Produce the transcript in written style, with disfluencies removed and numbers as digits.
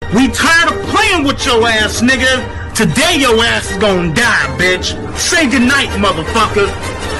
We tired of playing with your ass, nigga. Today your ass is gonna die, bitch. Say goodnight, motherfucker.